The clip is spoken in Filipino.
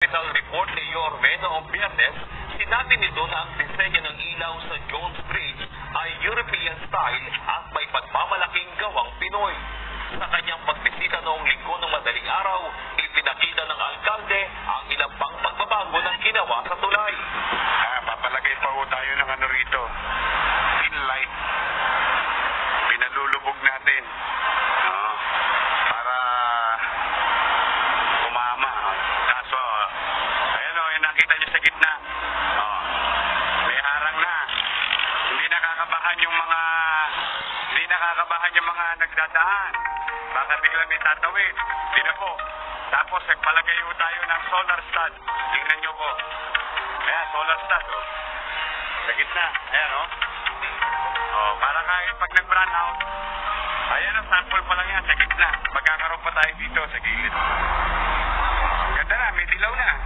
Capital Report ni Yorme noong Biyernes, sinabi nito na ang disenyo ng ilaw sa Jones Bridge ay European style at may pagmamalaking gawang Pinoy. Sa kanyang pagbisita noong linggo ng madaling araw, ipinakita ng alkalde ang ilang pang pagbabago ng ginawa sa tulay. Papalagay pa ho tayo ng ano rito, inlight. Pinalulubog natin para kumama. Kaso, ayan o, yung nakita nyo sa gitna. May harang na. Hindi nakakabahan yung mga nagdadaan. Baka bigla may tatawid. Hindi na po. Tapos nagpalagay ho tayo ng solar stud. Tingnan nyo po. Ayan, solar stud o. Sa gitna. Ayan o. Para kahit pag nag-run out, ayan ang sample pa lang yan sa gitna. Magkakaroon pa tayo dito sa gilid. Ganda na, may dilaw na.